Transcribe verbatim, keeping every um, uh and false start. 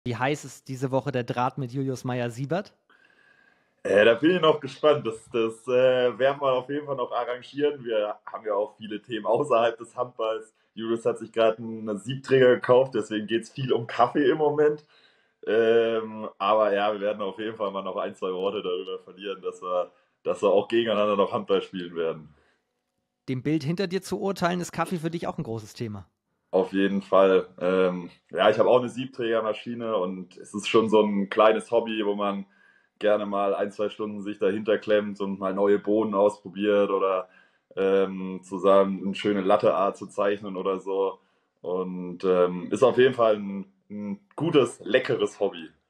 Wie heiß ist diese Woche der Draht mit Julius Meyer-Siebert? Äh, da bin ich noch gespannt. Das, das äh, werden wir auf jeden Fall noch arrangieren. Wir haben ja auch viele Themen außerhalb des Handballs. Julius hat sich gerade einen Siebträger gekauft, deswegen geht es viel um Kaffee im Moment. Ähm, aber ja, wir werden auf jeden Fall mal noch ein, zwei Worte darüber verlieren, dass wir, dass wir auch gegeneinander noch Handball spielen werden. Dem Bild hinter dir zu urteilen, ist Kaffee für dich auch ein großes Thema. Auf jeden Fall. Ähm, ja, ich habe auch eine Siebträgermaschine und es ist schon so ein kleines Hobby, wo man gerne mal ein, zwei Stunden sich dahinter klemmt und mal neue Bohnen ausprobiert oder ähm, zusammen eine schöne Latteart zu zeichnen oder so. Und ähm, ist auf jeden Fall ein, ein gutes, leckeres Hobby.